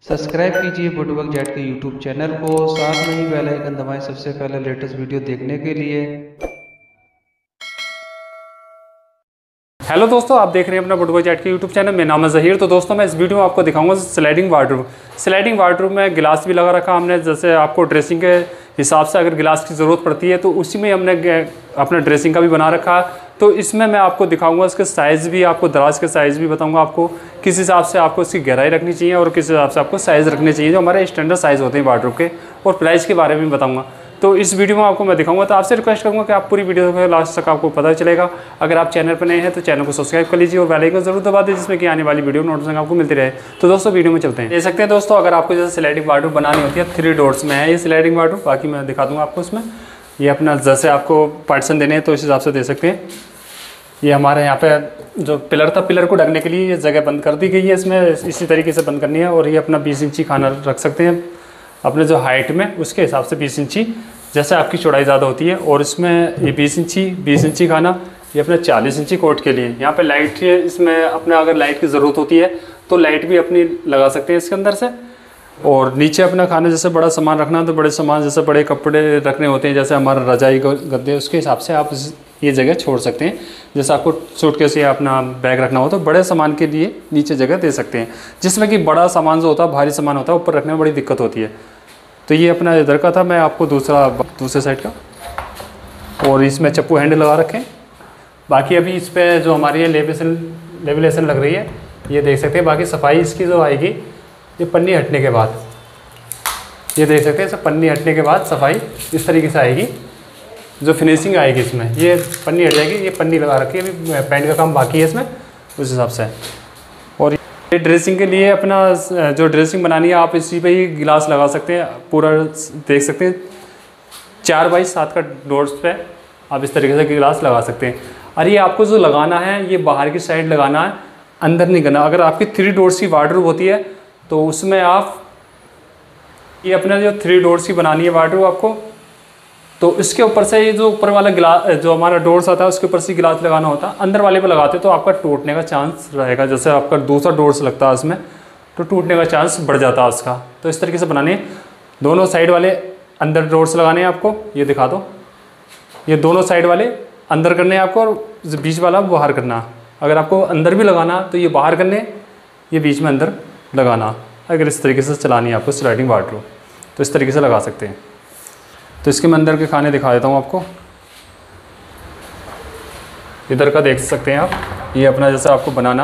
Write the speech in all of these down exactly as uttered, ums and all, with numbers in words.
Subscribe कीजिए woodwork jet के YouTube channel को, साथ में ही बेल आइकन दबाएं सबसे पहले लेटेस्ट वीडियो देखने के लिए। हेलो दोस्तों, आप देख रहे हैं अपना वुडवर्क जेट के यूट्यूब चैनल। मेरा नाम है ज़हीर। तो दोस्तों मैं इस वीडियो में आपको दिखाऊंगा स्लाइडिंग वार्डरोब। स्लाइडिंग वार्डरोब में गिलास भी लगा रखा हमने, जैसे आपको ड्रेसिंग के हिसाब से अगर गिलास की ज़रूरत पड़ती है तो उसी में हमने अपना ड्रेसिंग का भी बना रखा है। तो इसमें मैं आपको दिखाऊंगा इसके साइज़ भी, आपको दराज के साइज़ भी बताऊंगा आपको किस हिसाब से आपको इसकी गहराई रखनी चाहिए और किस हिसाब से आपको साइज़ रखने चाहिए जो हमारे स्टैंडर्ड साइज़ होते हैं वार्डरोब के, और प्राइस के बारे में बताऊंगा। तो इस वीडियो में आपको मैं दिखाऊंगा। तो आपसे रिक्वेस्ट करूंगा कि आप पूरी वीडियो के लास्ट तक आपको पता चलेगा। अगर आप चैनल पर नए हैं तो चैनल को सब्सक्राइब कर लीजिए और बेल आइकन जरूर दबा दीजिए जिसमें कि आने वाली वीडियो नोटिफिकेशन आपको मिलती रहे। तो दोस्तों वीडियो में चलते हैं। देख सकते हैं दोस्तों, अगर आपको जैसे स्लाइडिंग वार्डरोब बनानी होती है, थ्री डोर्स में है ये स्लाइडिंग वार्डरोब। बाकी मैं दिखा दूँगा आपको इसमें। ये अपना जैसे आपको पार्टीशन देने हैं तो इस हिसाब से दे सकते हैं। ये हमारे यहाँ पे जो पिलर था, पिलर को ढकने के लिए ये जगह बंद कर दी गई है, इसमें इसी तरीके से बंद करनी है। और ये अपना बीस इंची खाना रख सकते हैं अपने जो हाइट में, उसके हिसाब से बीस इंची, जैसे आपकी चौड़ाई ज़्यादा होती है। और इसमें ये बीस इंची बीस इंची खाना, ये अपना चालीस इंची कोट के लिए। यहाँ पे लाइट है, इसमें अपने अगर लाइट की ज़रूरत होती है तो लाइट भी अपनी लगा सकते हैं इसके अंदर से। और नीचे अपना खाना, जैसे बड़ा सामान रखना तो बड़े सामान, जैसे बड़े कपड़े रखने होते हैं, जैसे हमारा रजाई गद्दे, उसके हिसाब से आप ये जगह छोड़ सकते हैं। जैसे आपको सूटकेस या अपना बैग रखना हो तो बड़े सामान के लिए नीचे जगह दे सकते हैं, जिसमें कि बड़ा सामान जो होता है, भारी सामान होता है, ऊपर रखने में बड़ी दिक्कत होती है। तो ये अपना इधर का था, मैं आपको दूसरा दूसरे साइड का। और इसमें चप्पू हैंडल लगा रखें। बाकी अभी इस पर जो हमारी लेविलेशन लेविलेशन लग रही है, ये देख सकते हैं। बाकी सफाई इसकी जो आएगी, ये पन्नी हटने के बाद, ये देख सकते हैं, सब पन्नी हटने के बाद सफाई इस तरीके से आएगी। जो फिनिशिंग आएगी इसमें, ये पन्नी हट जाएगी। ये पन्नी लगा रखी है, अभी पेंट का काम बाकी है इसमें, उस हिसाब से। और ये ड्रेसिंग के लिए अपना जो ड्रेसिंग बनानी है, आप इसी पे ही गिलास लगा सकते हैं। पूरा देख सकते हैं, चार बाई सात का डोर्स पे आप इस तरीके से गिलास लगा सकते हैं। और ये आपको जो लगाना है, ये बाहर की साइड लगाना है, अंदर नहीं करना। अगर आपकी थ्री डोर्स की वार्डरोब होती है तो उसमें आप ये अपना जो थ्री डोर्स की बनानी है वार्डरोब आपको, तो इसके ऊपर से ये जो ऊपर वाला गिलास, जो हमारा डोर्स आता है, उसके ऊपर से गिलास लगाना होता है। अंदर वाले पे लगाते तो आपका टूटने का चांस रहेगा। जैसे आपका दूसरा डोर्स लगता है उसमें, तो टूटने का चांस बढ़ जाता है उसका। तो इस तरीके से बनाने, दोनों साइड वाले अंदर डोर्स लगाने हैं आपको। ये दिखा दो, ये दोनों साइड वाले अंदर करने हैं आपको, और बीच वाला बाहर करना। अगर आपको अंदर भी लगाना तो ये बाहर करने, ये बीच में अंदर लगाना। अगर इस तरीके से चलानी है आपको स्लाइडिंग वार्डरोब, तो इस तरीके से लगा सकते हैं। तो इसके मैं अंदर के खाने दिखा देता हूँ आपको। इधर का देख सकते हैं आप, ये अपना जैसे आपको बनाना,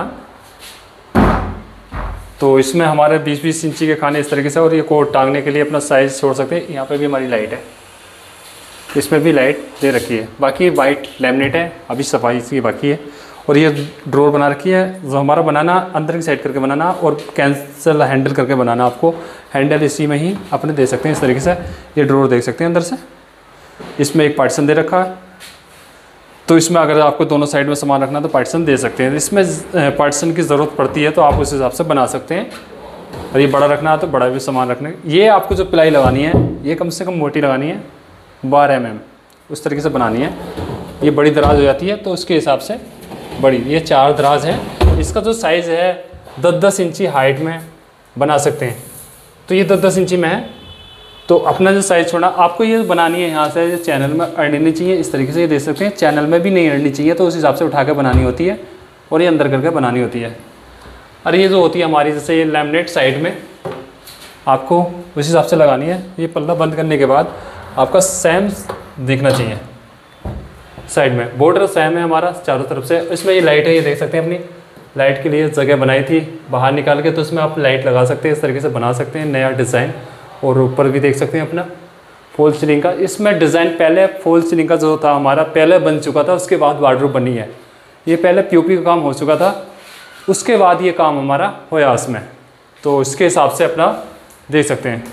तो इसमें हमारे बीस बीस इंची के खाने इस तरीके से। और ये कोट टांगने के लिए अपना साइज़ छोड़ सकते हैं। यहाँ पे भी हमारी लाइट है, इसमें भी लाइट दे रखी है। बाकी वाइट लैमिनेट है, अभी सफाई इसकी बाकी है। और ये ड्रॉर बना रखी है, जो हमारा बनाना अंदर की साइड करके बनाना, और कैंसल हैंडल करके बनाना। आपको हैंडल इसी में ही अपने दे सकते हैं इस तरीके से। ये ड्रॉर देख सकते हैं अंदर से, इसमें एक पार्टीशन दे रखा है। तो इसमें अगर आपको दोनों साइड में सामान रखना तो पार्टीशन दे सकते हैं। इसमें पार्टीशन की ज़रूरत पड़ती है तो आप उस हिसाब से बना सकते हैं। और ये बड़ा रखना है तो बड़ा भी सामान रखने। ये आपको जो पिलाई लगानी है, ये कम से कम मोटी लगानी है, बारह एम एम उस तरीके से बनानी है। ये बड़ी दराज हो जाती है तो उसके हिसाब से बड़ी, ये चार दराज है। इसका जो साइज़ है दस दस इंची हाइट में बना सकते हैं। तो ये दस दस इंची में है, तो अपना जो साइज़ छोड़ा आपको ये बनानी है। यहाँ से चैनल में अड़नी नहीं चाहिए, इस तरीके से ये दे सकते हैं। चैनल में भी नहीं अड़नी चाहिए, तो उस हिसाब से उठा कर बनानी होती है। और ये अंदर करके बनानी होती है। और ये जो होती है हमारी, जैसे ये लैमिनेट साइड में आपको उस हिसाब से लगानी है। ये पल्ला बंद करने के बाद आपका सेम दिखना चाहिए। साइड में बॉर्डर सेम है हमारा चारों तरफ से। इसमें ये लाइट है, ये देख सकते हैं। अपनी लाइट के लिए जगह बनाई थी बाहर निकाल के, तो इसमें आप लाइट लगा सकते हैं। इस तरीके से बना सकते हैं नया डिज़ाइन। और ऊपर भी देख सकते हैं अपना फॉल सीलिंग का। इसमें डिज़ाइन पहले फॉल सीलिंग का जो था हमारा पहले बन चुका था, उसके बाद वार्डरोब बनी है। ये पहले पीओपी का काम हो चुका था, उसके बाद ये काम हमारा होया इसमें। तो इसके हिसाब से अपना देख सकते हैं।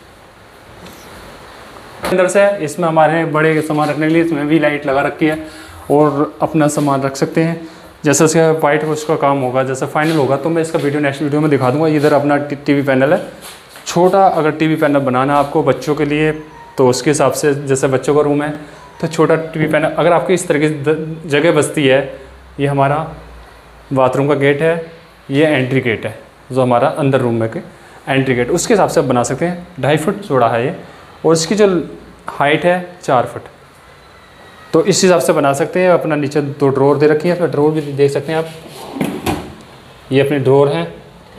अंदर से इसमें हमारे बड़े सामान रखने के लिए इसमें भी लाइट लगा रखी है, और अपना सामान रख सकते हैं। जैसे उसका वाइट उसका काम होगा, जैसे फाइनल होगा तो मैं इसका वीडियो नेक्स्ट वीडियो में दिखा दूंगा। इधर अपना टीवी पैनल है छोटा। अगर टीवी पैनल बनाना आपको बच्चों के लिए, तो उसके हिसाब से, जैसे बच्चों का रूम है तो छोटा टीवी पैनल। अगर आपकी इस तरह की जगह बचती है, ये हमारा बाथरूम का गेट है, ये एंट्री गेट है जो हमारा अंदर रूम में के एंट्री गेट, उसके हिसाब से आप बना सकते हैं। ढाई फुट चौड़ा है ये, और इसकी जो हाइट है चार फुट, तो इस हिसाब से बना सकते हैं। अपना नीचे दो ड्रॉर दे रखी है, इसमें ड्रॉर भी देख सकते हैं आप, ये अपने ड्रॉर हैं।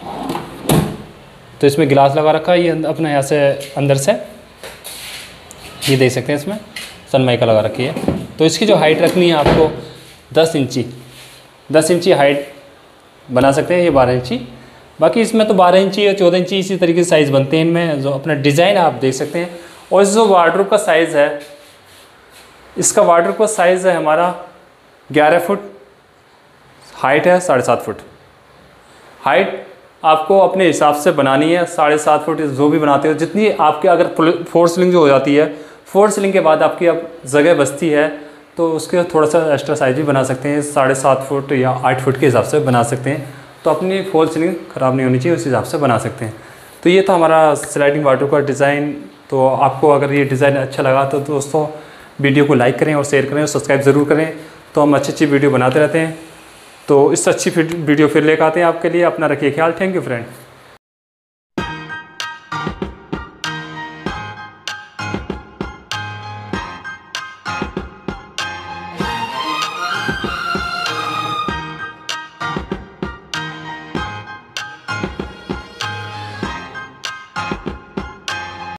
तो इसमें गिलास लगा रखा है, ये अपना यहाँ से अंदर से ये देख सकते हैं, इसमें सनमाइका लगा रखी है। तो इसकी जो हाइट रखनी है आपको दस इंची दस इंची हाइट बना सकते हैं, ये बारह इंची। बाकी इसमें तो बारह इंची या चौदह इंची इसी तरीके से साइज़ बनते हैं इनमें। जो अपना डिज़ाइन आप देख सकते हैं। और जो वार्डरोब का साइज़ है, इसका वार्डरोब का साइज़ है हमारा ग्यारह फुट, हाइट है साढ़े सात फुट। हाइट आपको अपने हिसाब से बनानी है, साढ़े सात फुट जो भी बनाते हो, जितनी आपके अगर फोर सीलिंग जो हो जाती है, फोर सीलिंग के बाद आपकी अब जगह बचती है तो उसके थोड़ा सा एक्स्ट्रा साइज़ भी बना सकते हैं, साढ़े सात फुट या आठ फुट के हिसाब से बना सकते हैं। तो अपनी फोर सीलिंग ख़राब नहीं होनी चाहिए, उस हिसाब से बना सकते हैं। तो ये था हमारा स्लाइडिंग वार्डरोब का डिज़ाइन। तो आपको अगर ये डिज़ाइन अच्छा लगा तो दोस्तों वीडियो को लाइक करें और शेयर करें और सब्सक्राइब ज़रूर करें। तो हम अच्छी अच्छी वीडियो बनाते रहते हैं। तो इस अच्छी वीडियो फिर लेकर आते हैं आपके लिए। अपना रखिए ख्याल। Thank you friend.